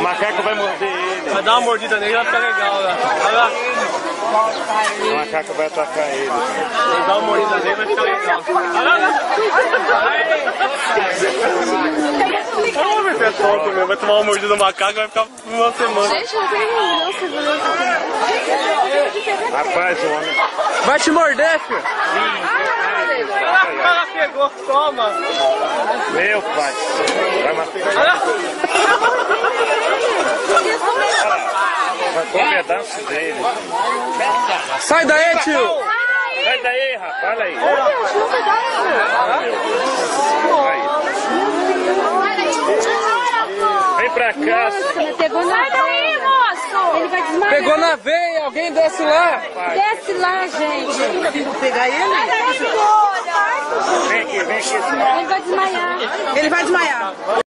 macaco vai morder ele. Vai dar uma mordida nele e vai ficar legal, né? Olha lá. O macaco vai atacar ele. Vai dar uma mordida nele e vai ficar legal. Olha lá. Vai ser top, meu. Vai tomar uma mordida do macaco e vai ficar uma semana. Gente, não tem nenhum segurança. Rapaz, o homem. Vai te morder, filho. Ela pegou, toma. Meu pai. Vai matar. Arrancou um pedaço dele. Sai daí, tio. Sai daí, rapaz. Olha aí. Vem pra cá. Pegou na veia, moço. Ele vai desmaiar. Pegou na veia, alguém desce lá. Desce lá, gente. Vou pegar ele. Vem aqui, vem aqui. Ele vai desmaiar. Ele vai desmaiar.